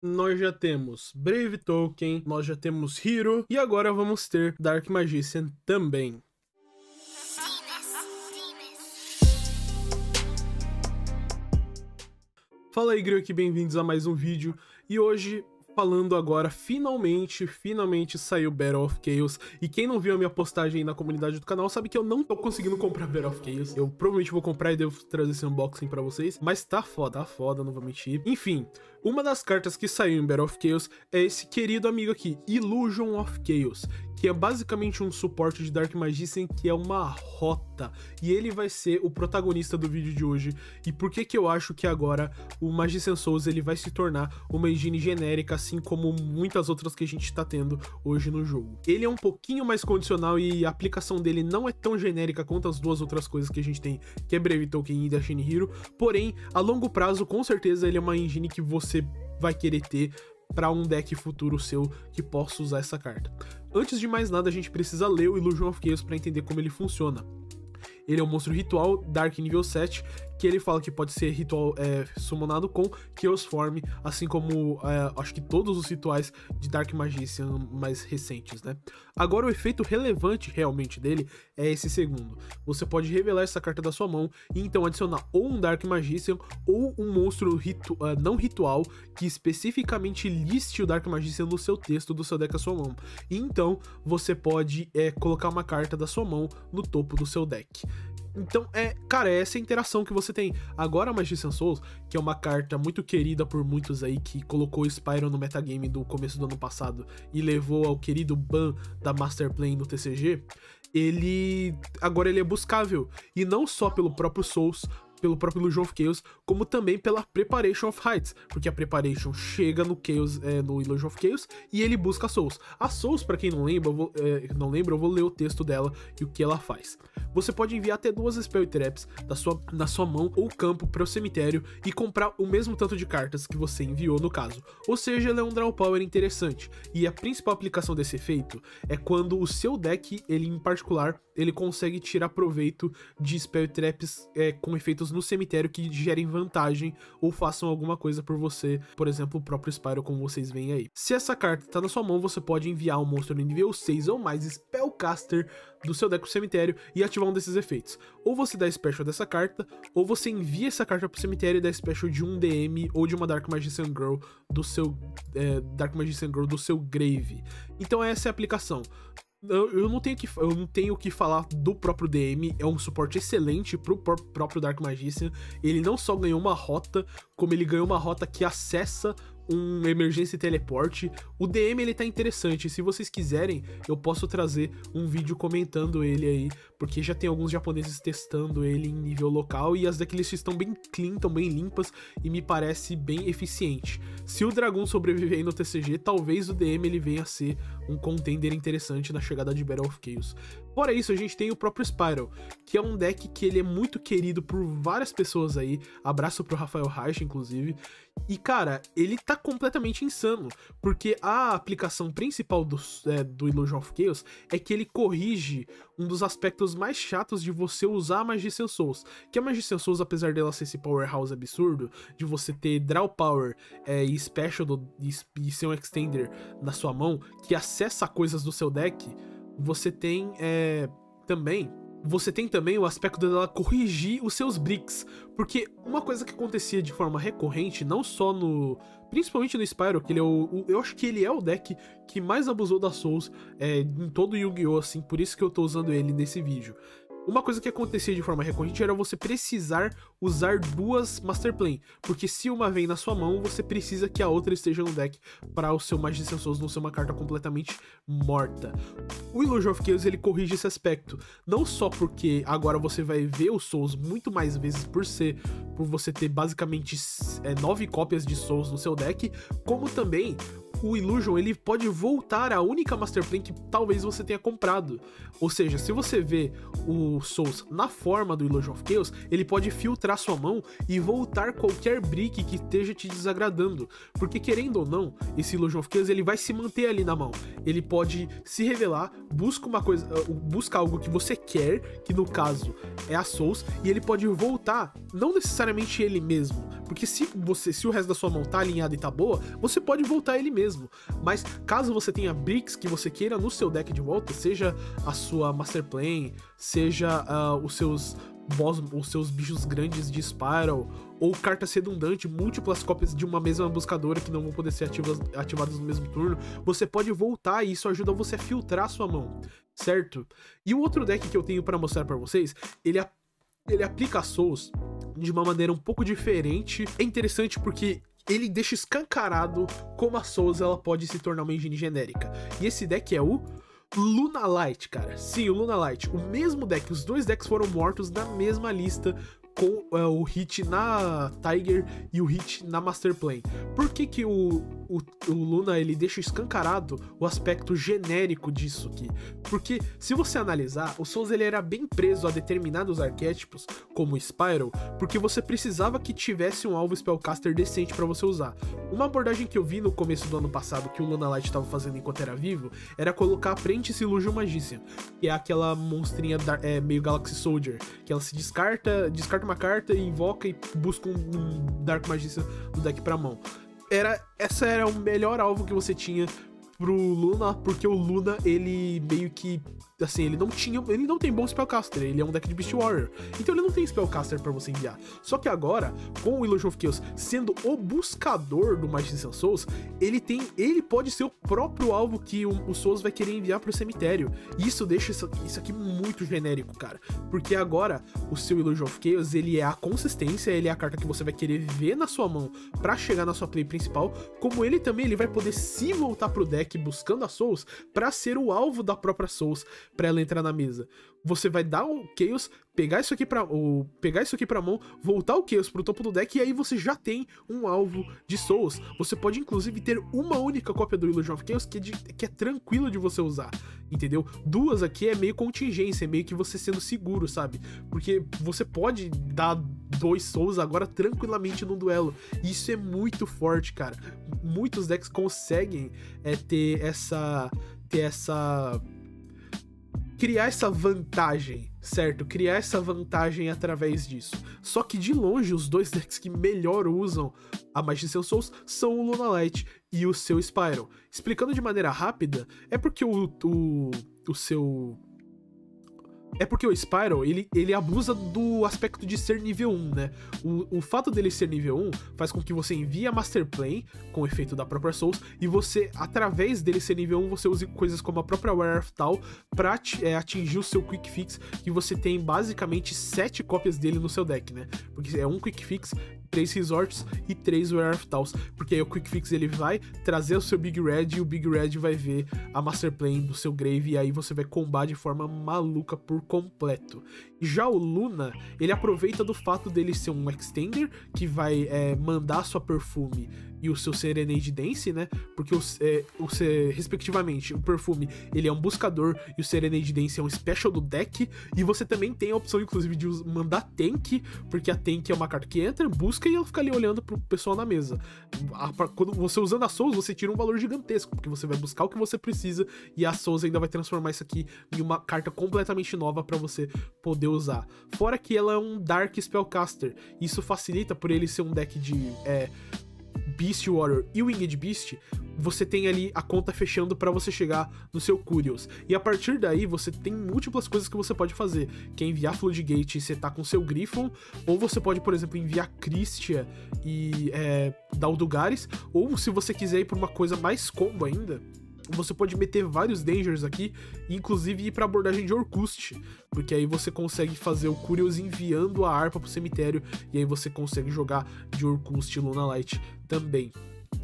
Nós já temos Brave Token, nós já temos Hero, e agora vamos ter Dark Magician também. Fala aí, Grioque, bem-vindos a mais um vídeo, e hoje, falando agora, finalmente saiu Battle of Chaos, e quem não viu a minha postagem aí na comunidade do canal sabe que eu não tô conseguindo comprar Battle of Chaos. Eu provavelmente vou comprar e devo trazer esse unboxing pra vocês, mas tá foda, não vou mentir. Enfim, uma das cartas que saiu em Battle of Chaos é esse querido amigo aqui, Illusion of Chaos, que é basicamente um suporte de Dark Magician que é uma rota, e ele vai ser o protagonista do vídeo de hoje. E por que eu acho que agora o Magician Souls ele vai se tornar uma engine genérica, assim como muitas outras que a gente tá tendo hoje no jogo. Ele é um pouquinho mais condicional e a aplicação dele não é tão genérica quanto as duas outras coisas que a gente tem, que é Brave Token e Destiny Hero, porém, a longo prazo, com certeza ele é uma engine que você vai querer ter para um deck futuro seu que possa usar essa carta. Antes de mais nada, a gente precisa ler o Illusion of Chaos para entender como ele funciona. Ele é um monstro ritual, Dark nível 7, que ele fala que pode ser ritual summonado com Chaos Form, assim como acho que todos os rituais de Dark Magician mais recentes, né? Agora o efeito relevante realmente dele é esse segundo. Você pode revelar essa carta da sua mão e então adicionar ou um Dark Magician ou um monstro não ritual que especificamente liste o Dark Magician no seu texto do seu deck à sua mão. E então você pode colocar uma carta da sua mão no topo do seu deck. Então, cara, é essa interação que você tem. Agora, Magician Souls, que é uma carta muito querida por muitos aí, que colocou o Spyro no metagame do começo do ano passado e levou ao querido ban da Master Play no TCG, agora ele é buscável. E não só pelo próprio Souls, pelo próprio Illusion of Chaos, como também pela Preparation of Heights, porque a Preparation chega no Chaos, no Illusion of Chaos, e ele busca a Souls. A Souls, pra quem não lembra, eu vou ler o texto dela e o que ela faz. Você pode enviar até 2 Spell Traps na sua mão ou campo para o cemitério e comprar o mesmo tanto de cartas que você enviou no caso. Ou seja, ela é um draw power interessante, e a principal aplicação desse efeito é quando o seu deck, ele em particular, ele consegue tirar proveito de Spell Traps com efeitos no cemitério que gerem vantagem ou façam alguma coisa por você, por exemplo, o próprio Spyro, como vocês veem aí. Se essa carta tá na sua mão, você pode enviar um monstro no nível 6 ou mais Spellcaster do seu deck pro cemitério e ativar um desses efeitos. Ou você dá special dessa carta, ou você envia essa carta pro cemitério e dá special de um DM ou de uma Dark Magician Girl do seu grave. Então essa é a aplicação. Eu não tenho que falar do próprio DM, é um suporte excelente pro próprio Dark Magician. Ele não só ganhou uma rota, como ele ganhou uma rota que acessa um emergência teleporte. O DM ele tá interessante, se vocês quiserem eu posso trazer um vídeo comentando ele aí, porque já tem alguns japoneses testando ele em nível local e as decklists estão bem clean, estão bem limpas e me parece bem eficiente. Se o Dragon sobreviver aí no TCG, talvez o DM ele venha a ser um contender interessante na chegada de Battle of Chaos. Fora isso, a gente tem o próprio Spyro, que é um deck que ele é muito querido por várias pessoas aí, abraço pro Rafael Reich, inclusive, e cara, ele tá completamente insano, porque a aplicação principal do Illusion of Chaos é que ele corrige um dos aspectos mais chatos de você usar a Magician Souls, que a Magician Souls, apesar dela ser esse powerhouse absurdo, de você ter draw power e special e ser um extender na sua mão, que acessa coisas do seu deck, você tem também o aspecto dela corrigir os seus bricks, porque uma coisa que acontecia de forma recorrente, não só principalmente no Spyro, que eu acho que ele é o deck que mais abusou da Souls em todo o Yu-Gi-Oh! Assim, por isso que eu tô usando ele nesse vídeo. Uma coisa que acontecia de forma recorrente era você precisar usar 2 Master Plan, porque se uma vem na sua mão, você precisa que a outra esteja no deck para o seu Magician Souls não ser uma carta completamente morta. O Illusion of Chaos ele corrige esse aspecto, não só porque agora você vai ver os Souls muito mais vezes por você ter basicamente 9 cópias de Souls no seu deck, como também o Illusion, ele pode voltar à única Master Plan que talvez você tenha comprado. Ou seja, se você vê o Souls na forma do Illusion of Chaos, ele pode filtrar sua mão e voltar qualquer brick que esteja te desagradando. Porque querendo ou não, esse Illusion of Chaos, ele vai se manter ali na mão. Ele pode se revelar, busca algo que você quer, que no caso é a Souls, e ele pode voltar, não necessariamente ele mesmo, porque se o resto da sua mão tá alinhada e tá boa, você pode voltar ele mesmo. Mas caso você tenha bricks que você queira no seu deck de volta, seja a sua Master Plan, seja os seus bichos grandes de Spiral, ou cartas redundantes, múltiplas cópias de uma mesma buscadora que não vão poder ser ativadas no mesmo turno, você pode voltar e isso ajuda você a filtrar a sua mão, certo? E o outro deck que eu tenho para mostrar para vocês, ele aplica Souls de uma maneira um pouco diferente. É interessante porque ele deixa escancarado como a Souls ela pode se tornar uma engine genérica. E esse deck é o Lunalight, cara. Sim, o Lunalight. O mesmo deck, os dois decks foram mortos na mesma lista, com o hit na Tiger e o hit na Master Plan. Por que o Luna ele deixa escancarado o aspecto genérico disso aqui? Porque se você analisar, o Souls ele era bem preso a determinados arquétipos, como o Spiral, porque você precisava que tivesse um alvo Spellcaster decente para você usar. Uma abordagem que eu vi no começo do ano passado que o Lunalight estava fazendo enquanto era vivo, era colocar a Apprentice Illusion Magician, que é aquela monstrinha meio Galaxy Soldier, que ela se descarta uma carta e invoca e busca um Dark Magician no deck pra mão. Essa era o melhor alvo que você tinha pro Luna, porque o Luna, ele meio que, assim, ele não tem bom Spellcaster, ele é um deck de Beast Warrior, então ele não tem Spellcaster pra você enviar. Só que agora, com o Illusion of Chaos sendo o buscador do Magician Souls, ele pode ser o próprio alvo que o Souls vai querer enviar pro cemitério, e isso deixa isso aqui muito genérico, cara, porque agora o seu Illusion of Chaos, ele é a consistência, ele é a carta que você vai querer ver na sua mão pra chegar na sua play principal, como ele também ele vai poder se voltar pro deck buscando a Souls pra ser o alvo da própria Souls, pra ela entrar na mesa. Você vai dar o Chaos, pegar isso aqui pra mão, voltar o Chaos pro topo do deck, e aí você já tem um alvo de Souls. Você pode inclusive ter uma única cópia do Illusion of Chaos que é tranquilo de você usar, entendeu? Duas aqui é meio contingência, é meio que você sendo seguro, sabe? Porque você pode dar 2 Souls agora tranquilamente num duelo. Isso é muito forte, cara. Muitos decks conseguem criar essa vantagem, certo? Criar essa vantagem através disso. Só que de longe, os dois decks que melhor usam a Magician Souls são o Lunalight e o seu Spiral. Explicando de maneira rápida, é porque é porque o Spiral, ele abusa do aspecto de ser nível 1, né? O fato dele ser nível 1 faz com que você envie a Master Plan com o efeito da própria Souls, e você, através dele ser nível 1, você use coisas como a própria Wear of Tal pra atingir o seu Quick Fix, que você tem basicamente 7 cópias dele no seu deck, né? Porque é um Quick Fix, 3 Resorts e 3 Wear of Tals, porque aí o Quick Fix ele vai trazer o seu Big Red e o Big Red vai ver a Master Plan do seu Grave, e aí você vai combar de forma maluca por completo. Já o Luna, ele aproveita do fato dele ser um Extender, que vai mandar sua Perfume e o seu Serenade Dance, né? Porque respectivamente, o Perfume ele é um buscador e o Serenade Dance é um special do deck, e você também tem a opção inclusive de mandar Tank, porque a Tank é uma carta que entra, busca e ela fica ali olhando pro pessoal na mesa. Quando você usando a Souls, você tira um valor gigantesco, porque você vai buscar o que você precisa e a Souls ainda vai transformar isso aqui em uma carta completamente nova pra você poder usar. Fora que ela é um Dark Spellcaster, isso facilita por ele ser um deck de Beast Warrior e Winged Beast. Você tem ali a conta fechando pra você chegar no seu Curious, e a partir daí você tem múltiplas coisas que você pode fazer, que é enviar Floodgate e você tá com seu Griffon, ou você pode, por exemplo, enviar Christia e Daldugares, ou se você quiser ir por uma coisa mais combo ainda, você pode meter vários Dangers aqui, inclusive ir pra abordagem de Orcust, porque aí você consegue fazer o Curious enviando a harpa pro cemitério, e aí você consegue jogar de Orcust e Lunalight também.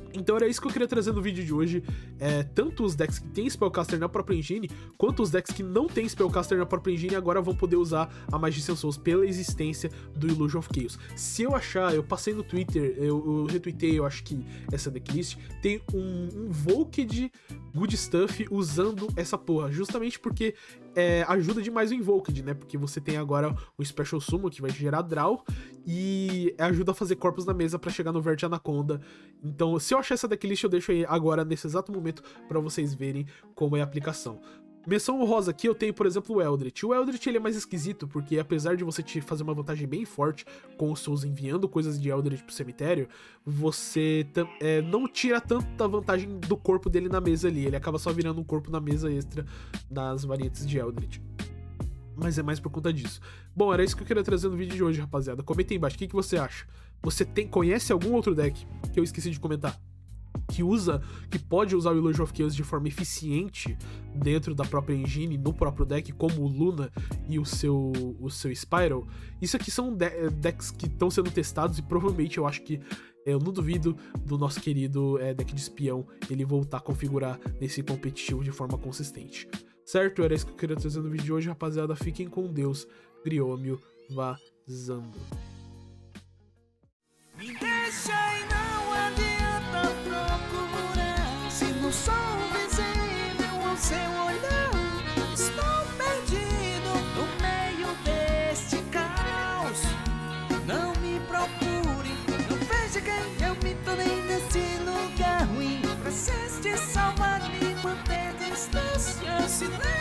Então era isso que eu queria trazer no vídeo de hoje, tanto os decks que tem Spellcaster na própria engine, quanto os decks que não tem Spellcaster na própria engine agora vão poder usar a Magician Souls pela existência do Illusion of Chaos. Se eu achar, eu passei no Twitter, eu retuitei, eu acho que essa decklist, tem um Invoked Good Stuff usando essa porra, justamente porque ajuda demais o Invoked, né, porque você tem agora o Special Summon que vai gerar draw, e ajuda a fazer corpos na mesa pra chegar no Verde Anaconda. Então, se eu achar essa decklist, eu deixo aí agora, nesse exato momento, pra vocês verem como é a aplicação. Menção honrosa aqui, eu tenho, por exemplo, o Eldritch. O Eldritch, ele é mais esquisito, porque apesar de você te fazer uma vantagem bem forte com os seus enviando coisas de Eldritch pro cemitério, você não tira tanta vantagem do corpo dele na mesa ali. Ele acaba só virando um corpo na mesa extra nas variantes de Eldritch. Mas é mais por conta disso. Bom, era isso que eu queria trazer no vídeo de hoje, rapaziada. Comenta aí embaixo, o que você acha? Você conhece algum outro deck que eu esqueci de comentar? Que pode usar o Illusion of Chaos de forma eficiente dentro da própria engine, no próprio deck, como o Luna e o seu Spiral. Isso aqui são decks que estão sendo testados e provavelmente eu acho que eu não duvido do nosso querido deck de espião ele voltar a configurar nesse competitivo de forma consistente. Certo? Era isso que eu queria trazer no vídeo de hoje, rapaziada. Fiquem com Deus. Griômio vazando. Me deixa e não adianta procurar. Se no sol visível ao seu olhar, estou perdido no meio deste caos. Não me procure, não veja quem eu me tornei nesse lugar ruim. Preciso te salvar, me manter distância.